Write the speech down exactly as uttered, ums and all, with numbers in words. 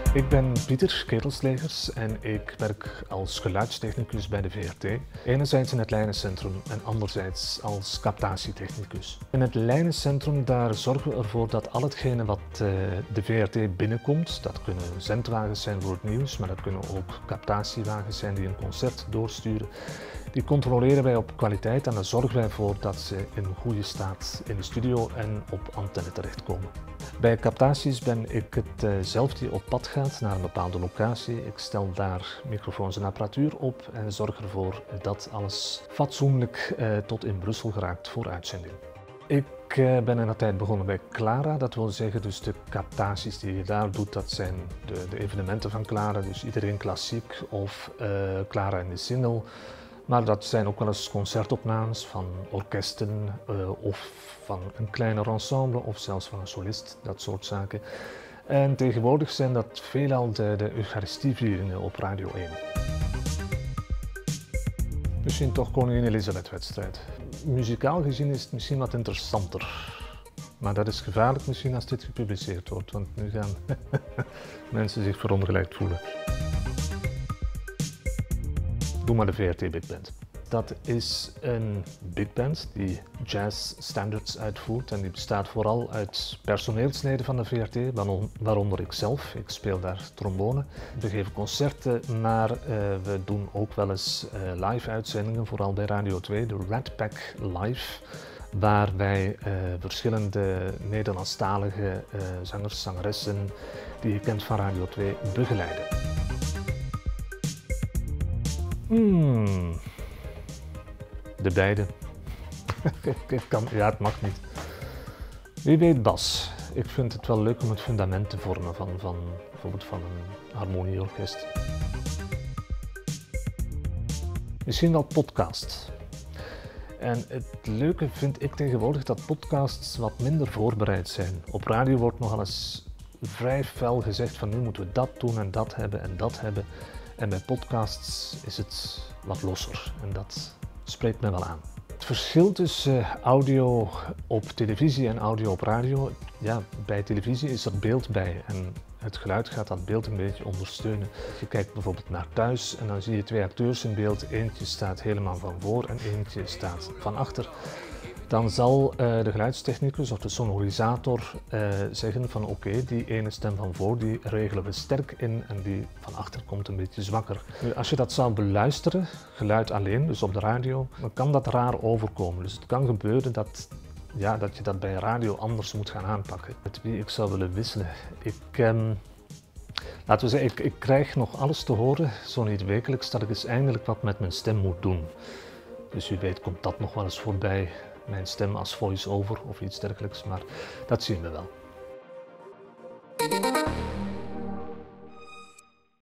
Ik ben Pieter Kerelslegers en ik werk als geluidstechnicus bij de V R T. Enerzijds in het lijnencentrum en anderzijds als captatietechnicus. In het lijnencentrum daar zorgen we ervoor dat al hetgene wat uh, de V R T binnenkomt, dat kunnen zendwagens zijn voor het nieuws, maar dat kunnen ook captatiewagens zijn die een concert doorsturen. Die controleren wij op kwaliteit en daar zorgen wij voor dat ze in goede staat in de studio en op antenne terechtkomen. Bij captaties ben ik het uh, zelf die op pad gaat naar een bepaalde locatie. Ik stel daar microfoons en apparatuur op en zorg ervoor dat alles fatsoenlijk uh, tot in Brussel geraakt voor uitzending. Ik uh, ben in de tijd begonnen bij Clara, dat wil zeggen dus de captaties die je daar doet, dat zijn de, de evenementen van Clara, dus iedereen klassiek of uh, Clara in de single. Maar dat zijn ook wel eens concertopnames van orkesten uh, of van een kleiner ensemble of zelfs van een solist, dat soort zaken. En tegenwoordig zijn dat veelal de, de Eucharistievieringen op Radio één. Misschien toch Koningin Elisabeth-wedstrijd. Muzikaal gezien is het misschien wat interessanter. Maar dat is gevaarlijk misschien als dit gepubliceerd wordt, want nu gaan mensen zich verongelijkt voelen. Doe maar de V R T Big Band. Dat is een big band die jazz standards uitvoert en die bestaat vooral uit personeelsleden van de V R T, waaronder ik zelf. Ik speel daar trombone. We geven concerten, maar uh, we doen ook wel eens uh, live uitzendingen, vooral bij Radio twee, de Red Pack Live, waar wij uh, verschillende Nederlandstalige uh, zangers, zangeressen die je kent van Radio twee begeleiden. Hmm. De beide. Ik kan, ja, het mag niet. Wie weet bas. Ik vind het wel leuk om het fundament te vormen van, van bijvoorbeeld van een harmonieorkest. Misschien wel podcast. En het leuke vind ik tegenwoordig dat podcasts wat minder voorbereid zijn. Op radio wordt nogal eens vrij fel gezegd van nu moeten we dat doen en dat hebben en dat hebben. En bij podcasts is het wat losser en dat spreekt me wel aan. Het verschil tussen audio op televisie en audio op radio, ja, bij televisie is er beeld bij en het geluid gaat dat beeld een beetje ondersteunen. Je kijkt bijvoorbeeld naar thuis en dan zie je twee acteurs in beeld, eentje staat helemaal van voor en eentje staat van achter. Dan zal uh, de geluidstechnicus of de sonorisator uh, zeggen van oké, okay, die ene stem van voor die regelen we sterk in en die van achter komt een beetje zwakker. Nu, als je dat zou beluisteren, geluid alleen, dus op de radio, dan kan dat raar overkomen. Dus het kan gebeuren dat, ja, dat je dat bij radio anders moet gaan aanpakken. Met wie ik zou willen wisselen? Ik, um, laten we zeggen, ik, ik krijg nog alles te horen, zo niet wekelijks, dat ik eens eindelijk wat met mijn stem moet doen. Dus wie weet komt dat nog wel eens voorbij. Mijn stem als voice-over of iets dergelijks, maar dat zien we wel.